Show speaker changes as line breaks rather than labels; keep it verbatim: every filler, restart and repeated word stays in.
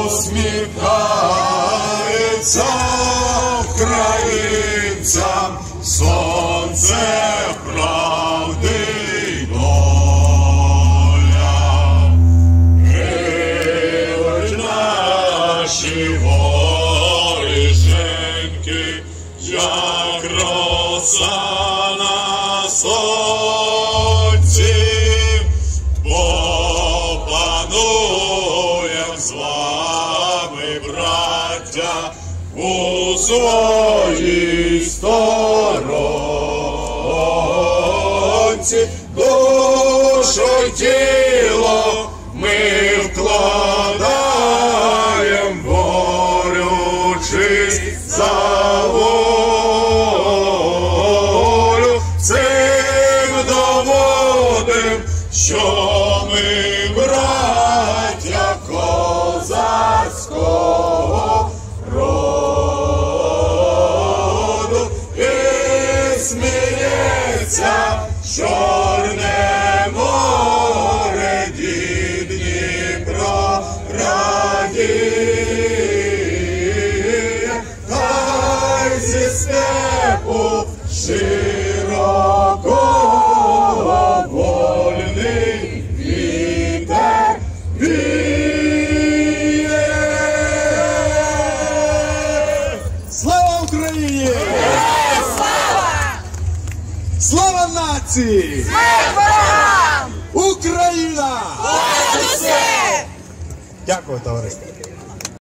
усміхається українцям сонце правди й доля. Гинуть наші горішеньки, як роса на сонці, бо пануєм з вами, браття, у своїй сторонці. Душу й тіло ми вкладаєм, борючись за волю. Цим доводим, що ми браття козацького роду. І сміється Чорне море, дід Дніпро радіє, хай зі степу широкого вольний вітер віє.
Слава Україні!
Слава!
Слава нації!
Смерть ворогам!
Україна!
Понад усе!
Дякую, товариство.